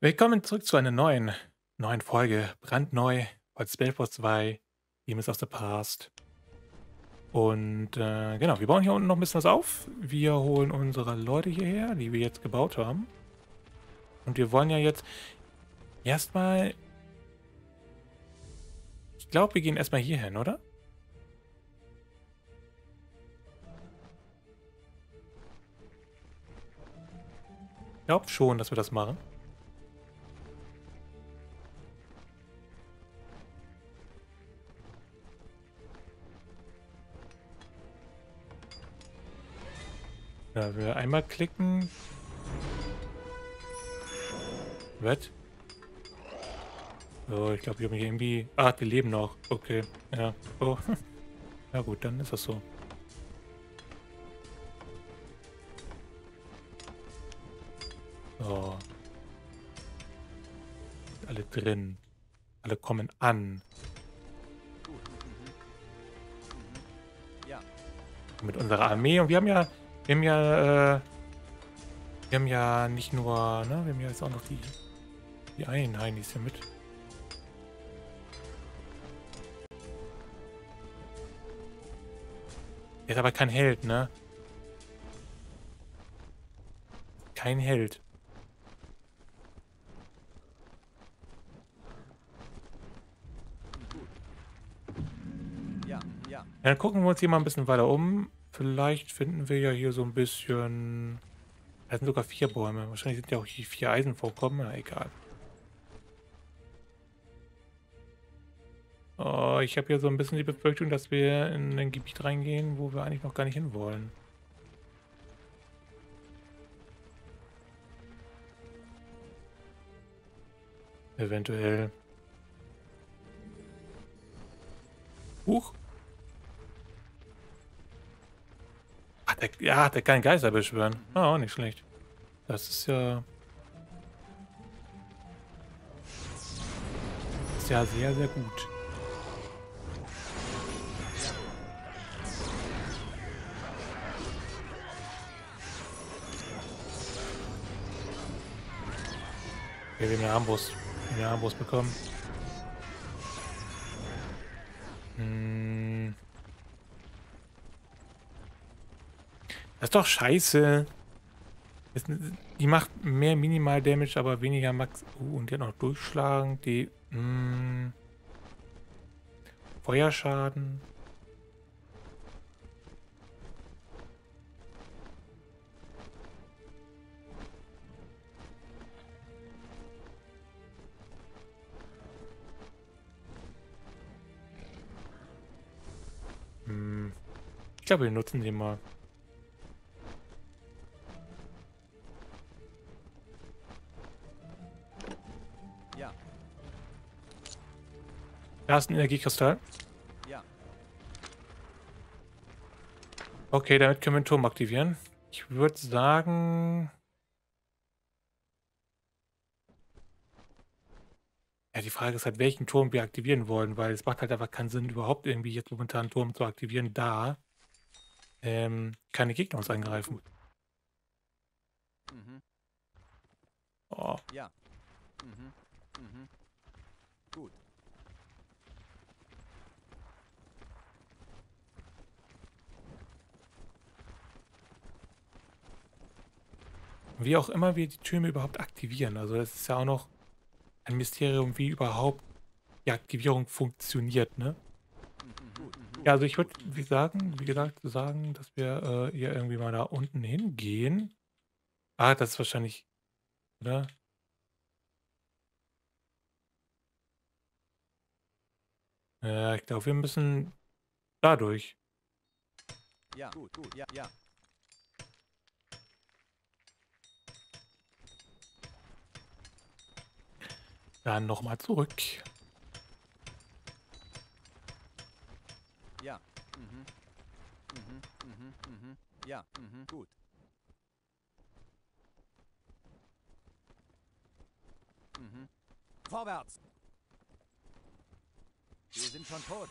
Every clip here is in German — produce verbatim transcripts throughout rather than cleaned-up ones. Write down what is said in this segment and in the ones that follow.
Willkommen zurück zu einer neuen, neuen Folge. Brandneu. Heute Spellforce zwei. Demons of the Past. Und äh, genau, wir bauen hier unten noch ein bisschen was auf. Wir holen unsere Leute hierher, die wir jetzt gebaut haben. Und wir wollen ja jetzt erstmal... Ich glaube, wir gehen erstmal hier hin, oder? Ich glaube schon, dass wir das machen. Ja, wir einmal klicken. Was? So, ich glaube, wir haben hier irgendwie... Ah, die leben noch. Okay, ja. Oh. Ja gut, dann ist das so. So. Alle drin. Alle kommen an. Ja. Mit unserer Armee. Und wir haben ja... Wir haben ja... Äh, wir haben ja nicht nur... Ne, wir haben ja jetzt auch noch die... Die einen Heinis hier mit. Er ist aber kein Held, ne? Kein Held. Ja, ja. Ja, dann gucken wir uns hier mal ein bisschen weiter um. Vielleicht finden wir ja hier so ein bisschen... Da sind sogar vier Bäume. Wahrscheinlich sind ja auch hier vier Eisenvorkommen. Na, egal. Oh, ich habe ja so ein bisschen die Befürchtung, dass wir in ein Gebiet reingehen, wo wir eigentlich noch gar nicht hin wollen. Eventuell. Huch. Ach, der, ja, der kann Geister beschwören. Ah, auch nicht schlecht. Das ist ja... Ist ja sehr, sehr gut. Okay, wir haben eine Armbrust. Wir haben eine Armbrust bekommen. Hm. Das ist doch scheiße. Das, die macht mehr Minimal Damage, aber weniger Max. Uh, und die hat noch Durchschlagen. Die. Hm. Feuerschaden. Hm. Ich glaube, wir nutzen den mal. Ja. Da ist ein Energiekristall. Ja. Okay, damit können wir den Turm aktivieren. Ich würde sagen... Ja, die Frage ist halt, welchen Turm wir aktivieren wollen, weil es macht halt einfach keinen Sinn, überhaupt irgendwie jetzt momentan einen Turm zu aktivieren, da ähm, keine Gegner uns angreifen. Mhm. Oh. Ja. Mhm. Mhm. Gut. Wie auch immer wir die Türme überhaupt aktivieren. Also das ist ja auch noch ein Mysterium, wie überhaupt die Aktivierung funktioniert, ne? Mhm. Gut. Ja, also ich würde, wie sagen, wie gesagt, sagen, dass wir äh, hier irgendwie mal da unten hingehen. Ah, das ist wahrscheinlich, oder? Ja, ich glaube, wir müssen dadurch. Ja. Gut. Gut. Ja. Ja. Dann nochmal zurück. Ja. Mhm. Mhm. Mhm. Mhm. Ja. Mhm. Gut. Mhm. Vorwärts. Wir sind schon tot.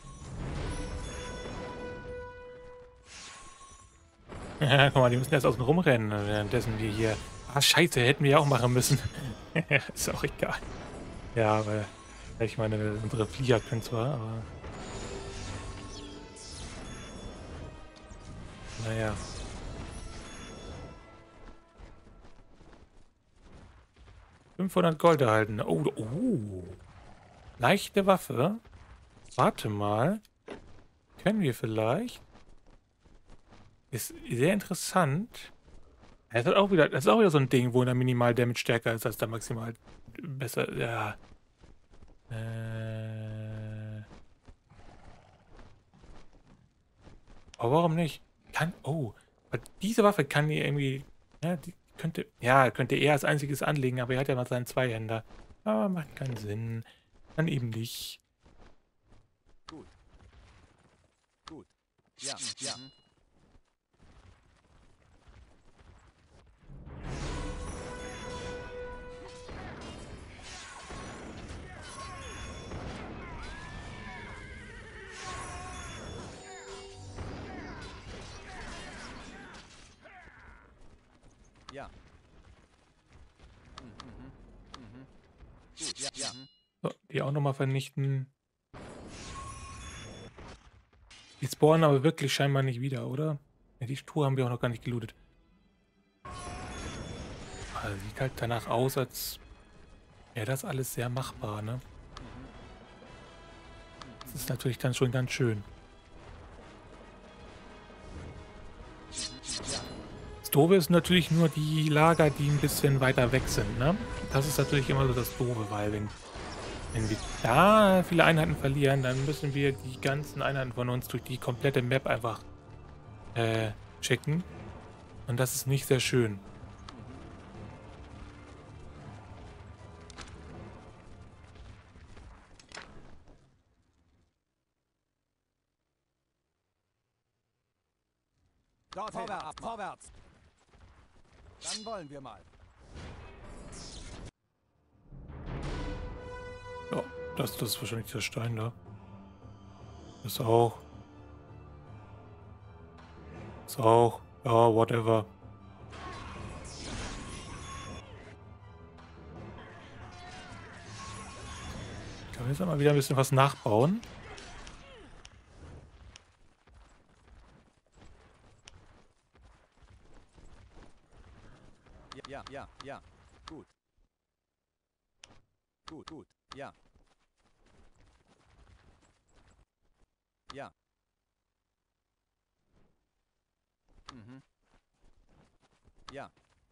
Ja, guck mal, die müssen erst außen rumrennen, währenddessen wir hier... Ah, scheiße, hätten wir ja auch machen müssen. Ist auch egal. Ja, weil ich meine, unsere Flieger können zwar, aber naja. fünfhundert Gold erhalten. Oh, oh. Leichte Waffe. Warte mal. Können wir vielleicht? Ist sehr interessant. Das ist auch wieder, das ist auch wieder so ein Ding, wo der Minimal Damage stärker ist als der Maximal besser. Ja. Äh. Aber warum nicht? Kann. Oh. Weil diese Waffe kann die irgendwie. Ja, die könnte. Ja, könnte er als einziges anlegen, aber er hat ja mal seinen Zweihänder. Aber macht keinen Sinn. Dann eben nicht. Gut. Gut. Ja, ja. Mhm. Ja. Mhm. Mhm. Gut, ja, ja. So, die auch nochmal vernichten. Die spawnen aber wirklich scheinbar nicht wieder, oder? Ja, die Truhe haben wir auch noch gar nicht gelootet. Also sieht halt danach aus, als wäre das alles sehr machbar, ne? Das ist natürlich dann schon ganz schön. Das Doofe ist natürlich nur die Lager, die ein bisschen weiter weg sind, ne? Das ist natürlich immer so das Doofe, weil wenn, wenn wir da viele Einheiten verlieren, dann müssen wir die ganzen Einheiten von uns durch die komplette Map einfach äh, checken. Und das ist nicht sehr schön. Dort vorwärts, vorwärts. Dann wollen wir mal. Ja, das, das ist wahrscheinlich der Stein da. Das auch. Das auch. Ja, whatever. Ich kann jetzt mal wieder ein bisschen was nachbauen. Ja, ja, ja. Gut. Gut, gut. Ja. Ja. Mhm. Ja.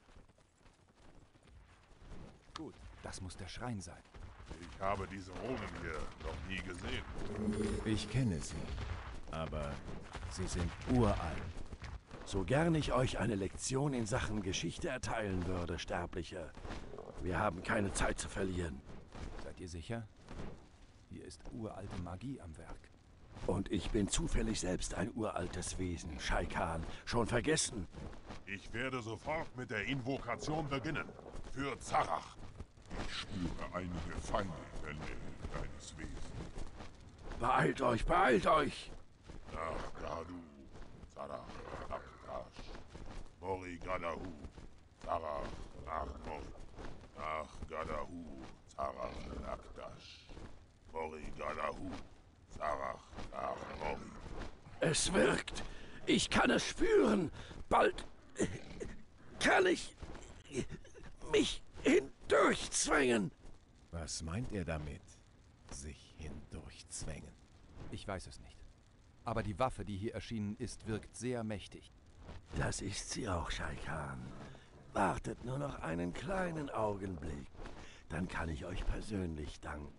Gut. Das muss der Schrein sein. Ich habe diese Runen hier noch nie gesehen. Ich kenne sie, aber sie sind uralt. So gern ich euch eine Lektion in Sachen Geschichte erteilen würde, Sterbliche. Wir haben keine Zeit zu verlieren. Seid ihr sicher? Hier ist uralte Magie am Werk. Und ich bin zufällig selbst ein uraltes Wesen, Scheikan. Schon vergessen? Ich werde sofort mit der Invokation beginnen. Für Zarach. Ich spüre einige Feinde in der Nähe deines Wesens. Beeilt euch, beeilt euch! Nach Gadu, Zarach, Aktash, Mori Gadahu, Zarach, Achmor. Nach Gadahu, Zarach, Aktash, Mori Gadahu, Zarach, Achmori. Es wirkt! Ich kann es spüren! Bald kann ich mich hindurchzwängen! Was meint er damit? Sich hindurchzwängen? Ich weiß es nicht. Aber die Waffe, die hier erschienen ist, wirkt sehr mächtig. Das ist sie auch, Scheikan. Wartet nur noch einen kleinen Augenblick. Dann kann ich euch persönlich danken.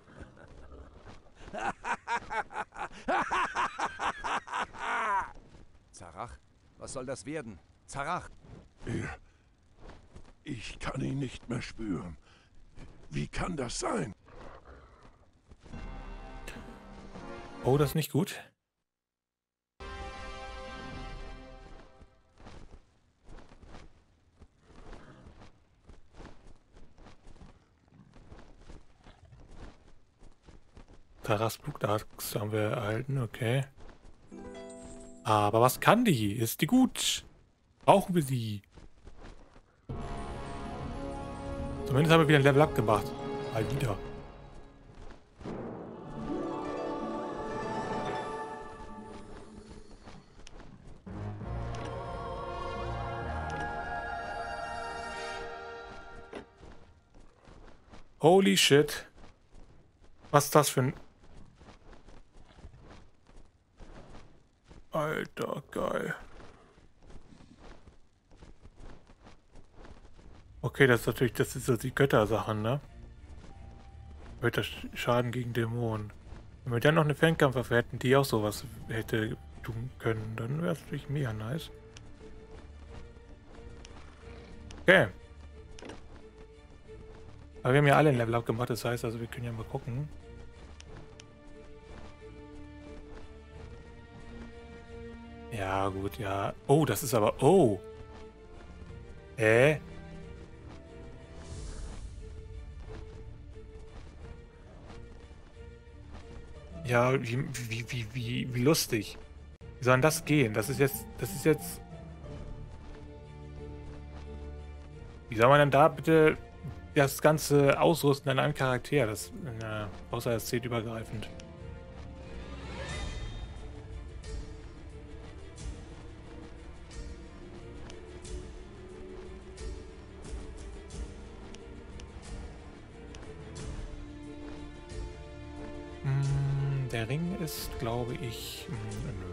Zarach? Was soll das werden? Zarach! Ich kann ihn nicht mehr spüren. Wie kann das sein? Oh, das ist nicht gut. Taras Blutachs haben wir erhalten, okay. Aber was kann die? Ist die gut? Brauchen wir sie? Zumindest haben wir wieder ein Level Up gemacht. Mal wieder. Holy shit. Was ist das für ein... Alter, geil. Okay, das ist natürlich, das ist so die Göttersachen, ne? Götterschaden gegen Dämonen. Wenn wir dann noch eine Fernkampfwaffe hätten, die auch sowas hätte tun können, dann wäre es natürlich mega nice. Okay. Aber wir haben ja alle ein Level Up gemacht, das heißt also, wir können ja mal gucken. Ja, gut, ja. Oh, das ist aber... Oh! Äh? Ja, wie, wie, wie, wie, wie lustig. Wie soll denn das gehen? Das ist jetzt... Das ist jetzt... Wie soll man denn da bitte das Ganze ausrüsten an einem Charakter? Das, äh, außer es zählt übergreifend. Hm, der Ring ist, glaube ich... Hm, nö.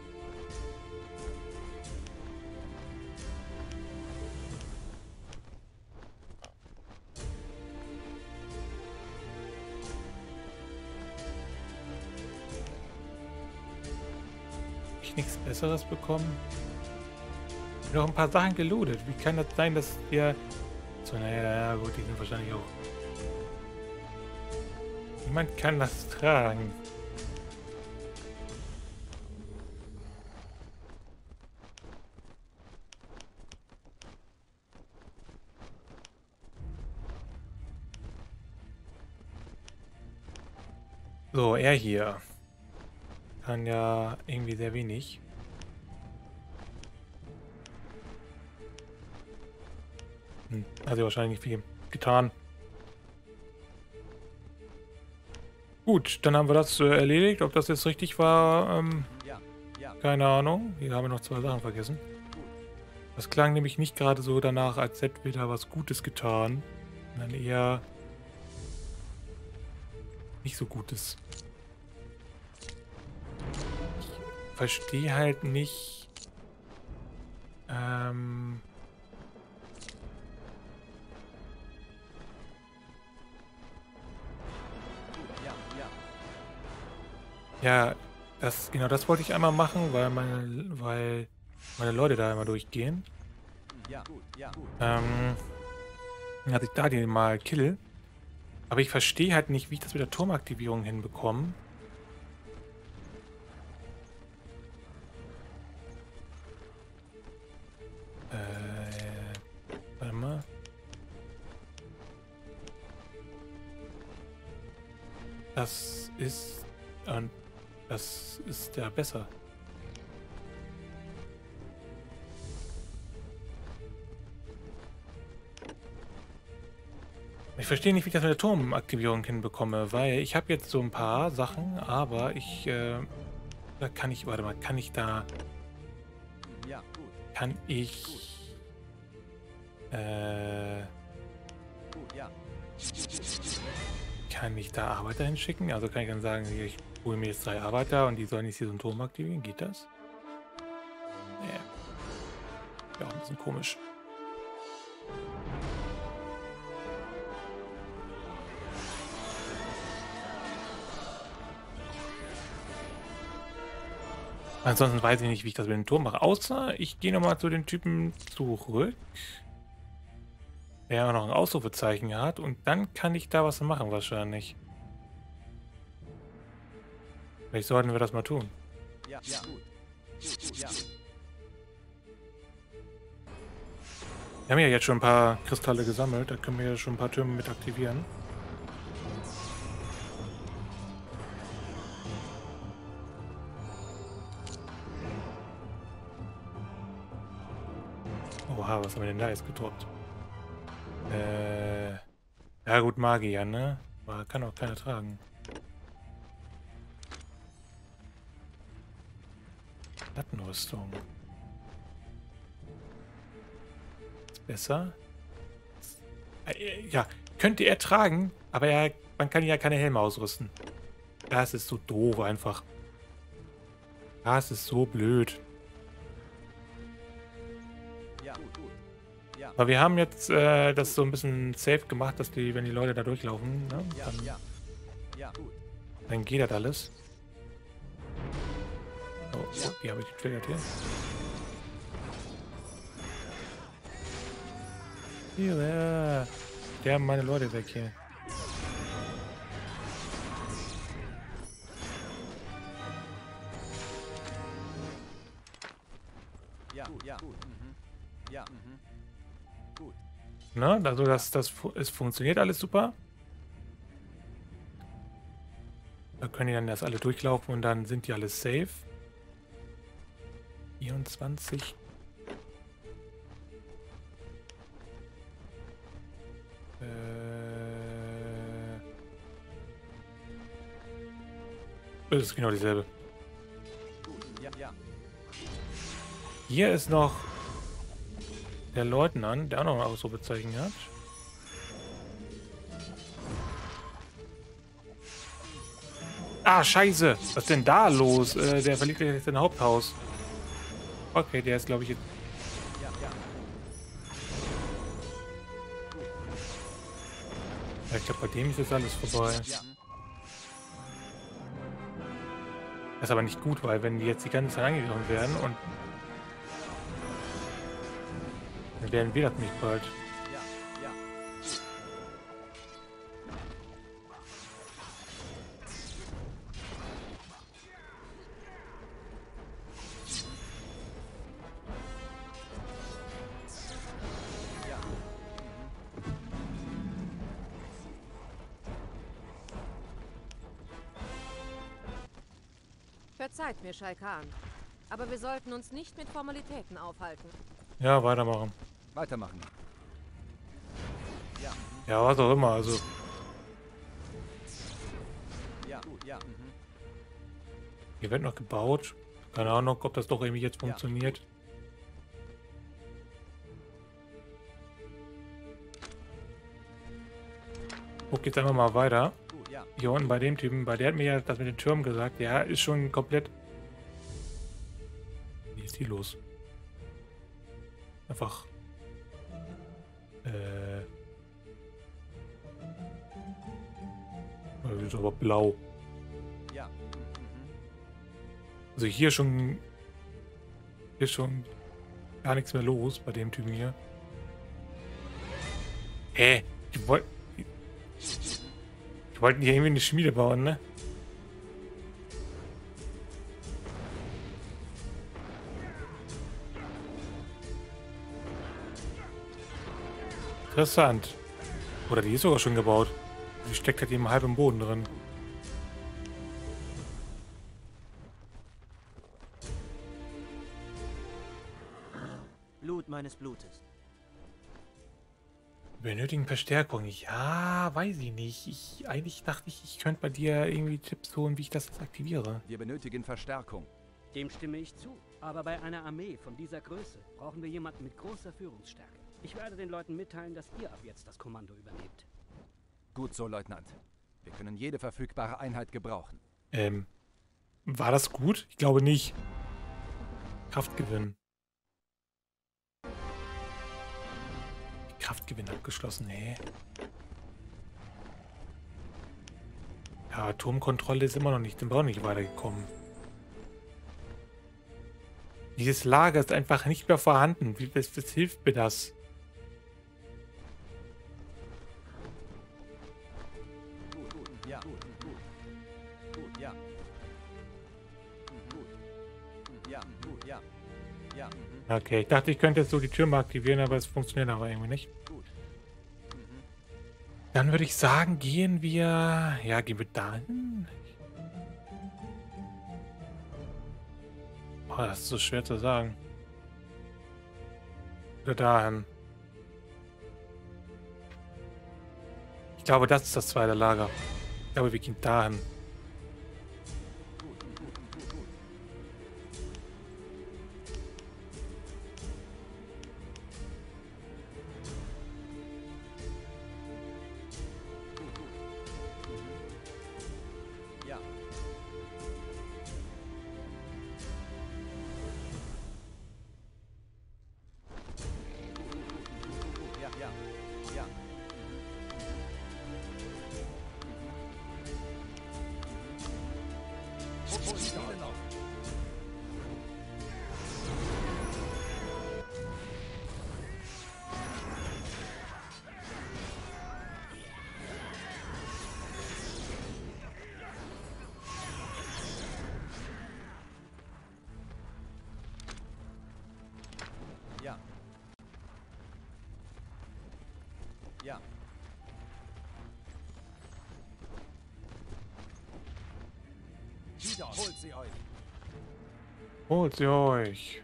Nichts Besseres bekommen? Noch ein paar Sachen gelootet. Wie kann das sein, dass wir... So, naja, ja, gut, die sind wahrscheinlich auch... Niemand kann das tragen. So, er hier. Kann ja irgendwie sehr wenig. Hm, hat ja wahrscheinlich nicht viel getan. Gut, dann haben wir das äh, erledigt. Ob das jetzt richtig war, ähm, Ja, ja. keine Ahnung. Hier haben wir noch zwei Sachen vergessen. Das klang nämlich nicht gerade so danach, als hätten wir da was Gutes getan. Sondern eher nicht so Gutes. Ich verstehe halt nicht. Ähm. Ja, ja. Ja, das, genau das wollte ich einmal machen, weil meine, weil meine Leute da immer durchgehen. Ja, gut, ja, gut. Ähm. Dass ich da den mal kill. Aber ich verstehe halt nicht, wie ich das mit der Turmaktivierung hinbekomme. Äh, warte mal. Das ist... Und das ist ja besser. Ich verstehe nicht, wie ich das mit der Turmaktivierung hinbekomme, weil ich habe jetzt so ein paar Sachen, aber ich... Äh, da kann ich... Warte mal, kann ich da... Ja, gut, Kann ich... Äh... gut, ja. Kann ich da Arbeiter hinschicken? Also kann ich dann sagen, hier, ich hole mir jetzt drei Arbeiter und die sollen jetzt hier so einen Turm aktivieren? Geht das? Nee. Ja, auch ein bisschen komisch. Ansonsten weiß ich nicht, wie ich das mit dem Turm mache. Außer ich gehe nochmal zu den Typen zurück. Der auch noch ein Ausrufezeichen hat. Und dann kann ich da was machen wahrscheinlich. Vielleicht sollten wir das mal tun. Ja, ja, gut. Gut, gut, ja. Wir haben ja jetzt schon ein paar Kristalle gesammelt. Da können wir ja schon ein paar Türme mit aktivieren. Oha, was haben wir denn da jetzt gedroppt? Äh... Ja gut, Magier, ne? Aber kann auch keiner tragen. Plattenrüstung. Ist besser. Äh, Ja, könnte er tragen, aber er, man kann ja keine Helme ausrüsten. Das ist so doof einfach. Das ist so blöd. Ja, gut, gut. Ja, Aber wir haben jetzt äh, das so ein bisschen safe gemacht, dass die, wenn die Leute da durchlaufen, ne, ja, dann, ja. Ja, gut. dann geht das alles. Oh, oh, die habe ich getriggert hier. Hier, äh, sterben meine Leute weg hier. Ja, gut, ja, gut. Mhm. Ja, mhm. Gut. Ne? Also das, das, fu- es funktioniert alles super. Da können die dann erst alle durchlaufen und dann sind die alles safe. vierundzwanzig. Äh, das ist genau dieselbe. Gut. Ja, ja. Hier ist noch der Leutnant, der auch noch eine Ausrufezeichen hat. Ah, scheiße. Was ist denn da los? Äh, der verliert jetzt sein Haupthaus. Okay, der ist, glaube ich, jetzt... Ja, ja. Ja, ich glaube, bei dem ist jetzt alles vorbei. Ja. Das ist aber nicht gut, weil wenn die jetzt die ganze Zeit angegriffen werden und... dann werden wir das nicht bald. Ja, ja. Ja. Verzeiht mir, Schalkan. Aber wir sollten uns nicht mit Formalitäten aufhalten. Ja, weitermachen. Weitermachen. Ja, mhm. Ja, was auch immer, also... Ja, gut, ja. Mhm. Hier wird noch gebaut. Keine Ahnung, ob das doch irgendwie jetzt funktioniert. Guck jetzt einfach mal weiter. Gut, ja. Hier unten bei dem Typen, bei der hat mir ja das mit den Türmen gesagt. Der ist schon komplett... Wie ist die los? Einfach... Äh... Die ist aber blau. Ja. Mhm. Also hier schon... Hier ist schon gar nichts mehr los bei dem Typen hier. Hä? Die wollten... Die wollten hier irgendwie eine Schmiede bauen, ne? Interessant. Oder die ist sogar schon gebaut. Die steckt halt eben halb im Boden drin. Blut meines Blutes. Wir benötigen Verstärkung. Ja, weiß ich nicht. Ich, eigentlich dachte ich, ich könnte bei dir irgendwie Tipps holen, wie ich das jetzt aktiviere. Wir benötigen Verstärkung. Dem stimme ich zu. Aber bei einer Armee von dieser Größe brauchen wir jemanden mit großer Führungsstärke. Ich werde den Leuten mitteilen, dass ihr ab jetzt das Kommando übernehmt. Gut so, Leutnant. Wir können jede verfügbare Einheit gebrauchen. Ähm, war das gut? Ich glaube nicht. Kraftgewinn. Kraftgewinn abgeschlossen, hä? Ja, Atomkontrolle ist immer noch nicht, sind wir auch nicht weitergekommen. Dieses Lager ist einfach nicht mehr vorhanden. Wie, was, was hilft mir das? Gut, gut, ja, gut, gut. Gut, ja. Mhm, Gut. Mhm, Ja, gut, ja. Ja, mhm, Okay, ich dachte, ich könnte jetzt so die Tür mal aktivieren, aber es funktioniert aber irgendwie nicht. gut. Mhm. Dann würde ich sagen, gehen wir... Ja, gehen wir dahin? Oh, das ist so schwer zu sagen. Oder dahin. Ich glaube, das ist das zweite Lager. Ich glaube, wir gehen dahin. Ja. Ja, ja, ja. Ziele noch. Ja. Ja. Wieder, holt sie euch. Holt sie euch.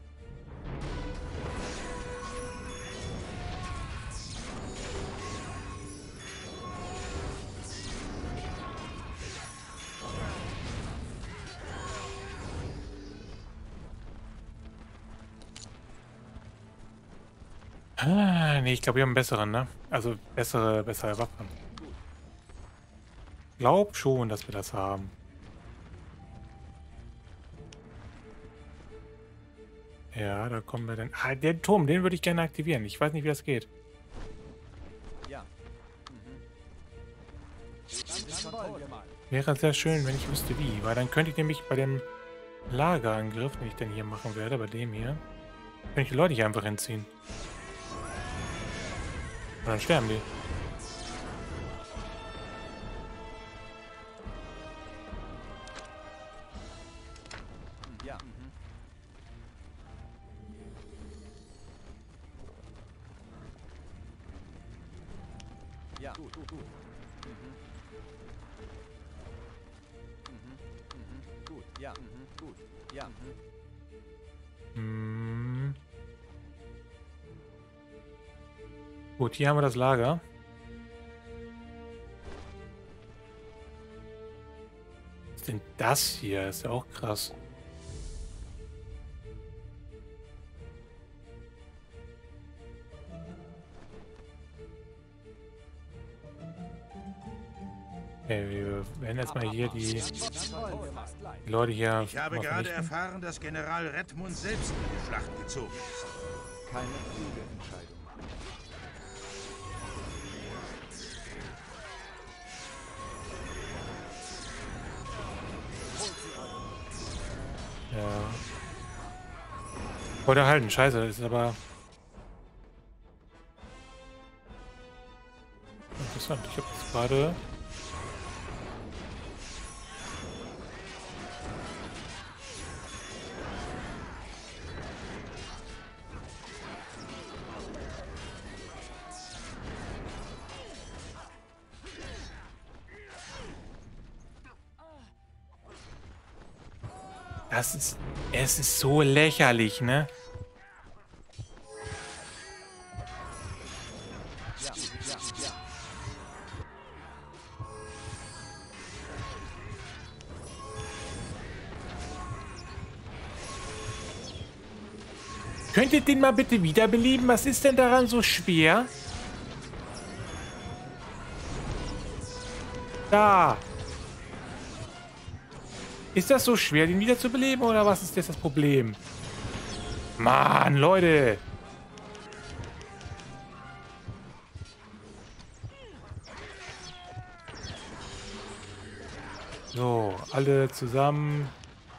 Ah, nee, ich glaube, wir haben einen besseren, ne? Also bessere, bessere Waffen. Glaub schon, dass wir das haben. Ja, da kommen wir dann. Ah, den Turm, den würde ich gerne aktivieren. Ich weiß nicht, wie das geht. Ja. Mhm. Dann, dann wollen wir mal. Wäre sehr schön, wenn ich wüsste wie. Weil dann könnte ich nämlich bei dem Lagerangriff, den ich dann hier machen werde, bei dem hier, könnte ich die Leute hier einfach hinziehen. Und dann sterben die. Ja. Mhm. Ja. Gut, gut, gut. Mhm. Mhm. Mhm. Gut. Ja. Mhm. Gut. Ja. Mhm. Hm. Gut, hier haben wir das Lager. Was ist denn das hier? Ist ja auch krass. Okay, wir werden jetzt mal hier die, Dann wollen wir mal. die Leute hier. Ich habe mal gerade vernichten. erfahren, dass General Redmond selbst in die Schlacht gezogen ist. Keine kluge Entscheidung. Ja. Wollte halten, scheiße, das ist aber interessant. Ich habe jetzt gerade. Das ist. Es ist so lächerlich, ne? Ja, ja, ja. Könnt ihr den mal bitte wiederbeleben? Was ist denn daran so schwer? Da. Ist das so schwer, den wiederzubeleben, oder was ist jetzt das Problem? Mann, Leute. So, alle zusammen.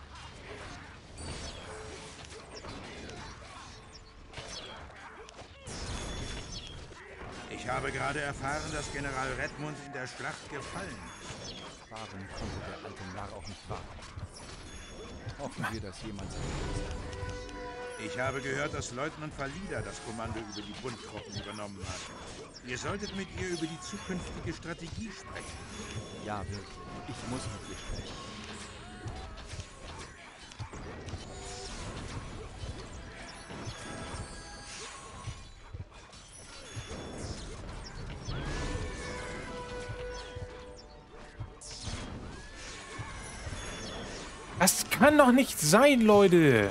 Ich habe gerade erfahren, dass General Redmond in der Schlacht gefallen ist. Warum konnte der alte Narr auch nicht warten? Hoffen wir, dass jemand... Ich habe gehört, dass Leutnant Valida das Kommando über die Bundtruppen übernommen hat. Ihr solltet mit ihr über die zukünftige Strategie sprechen. Ja, wirklich. Ich muss mit ihr sprechen. Das kann doch nicht sein, Leute.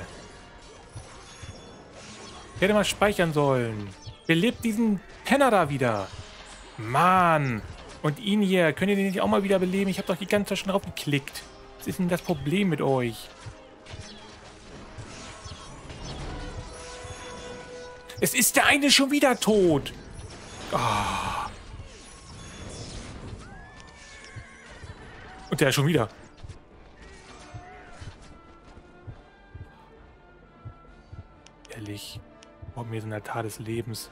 Ich hätte mal speichern sollen. Belebt diesen Penner da wieder. Mann. Und ihn hier. Könnt ihr den nicht auch mal wieder beleben? Ich habe doch die ganze Zeit schon drauf geklickt. Was ist denn das Problem mit euch? Es ist der eine schon wieder tot. Oh. Und der schon wieder. Ehrlich. Brauchen wir so ein Altar des Lebens.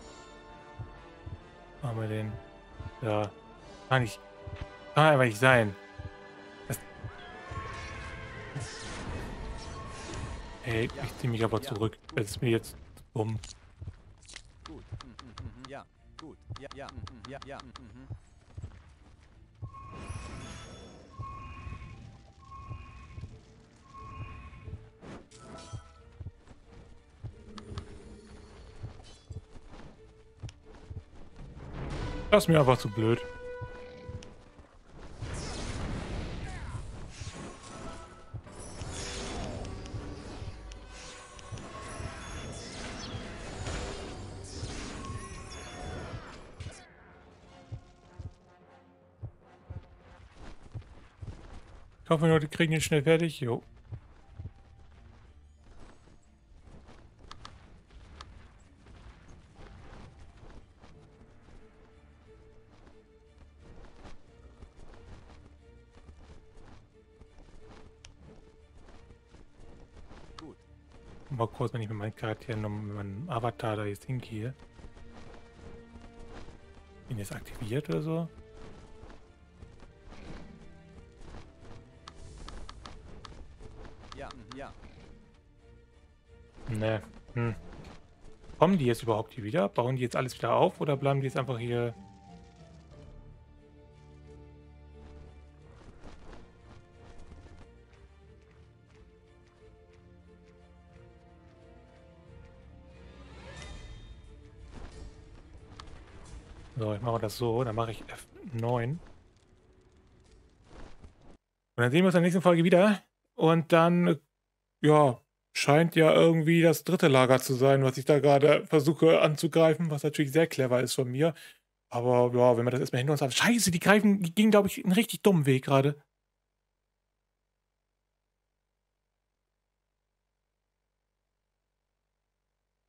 Machen wir den. Ja. Kann nicht. Kann einfach nicht sein. Das hey, ich ziehe mich aber zurück. Das ist mir jetzt dumm. Gut. Mhm, mhm, ja. Gut. Ja, ja, mhm, ja, ja. Mhm. Das ist mir einfach zu blöd. Ich hoffe nur, die kriegen ihn schnell fertig. Jo. Gut. Mal kurz, wenn ich mit meinen Charakteren und mit meinem Avatar da jetzt hingehe. Ihn jetzt aktiviert oder so? Ja, mhm, ja. Ne. Hm. Kommen die jetzt überhaupt hier wieder? Bauen die jetzt alles wieder auf oder bleiben die jetzt einfach hier? So, ich mache das so. Dann mache ich F neun. Und dann sehen wir uns in der nächsten Folge wieder. Und dann, ja, scheint ja irgendwie das dritte Lager zu sein, was ich da gerade versuche anzugreifen, was natürlich sehr clever ist von mir. Aber ja, wenn wir das erstmal hinter uns haben. Scheiße, die greifen, die gingen, glaube ich, einen richtig dummen Weg gerade.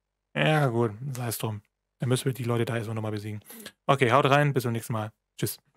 Ja, gut, sei es drum. Dann müssen wir die Leute da erstmal nochmal besiegen. Okay, haut rein, bis zum nächsten Mal. Tschüss.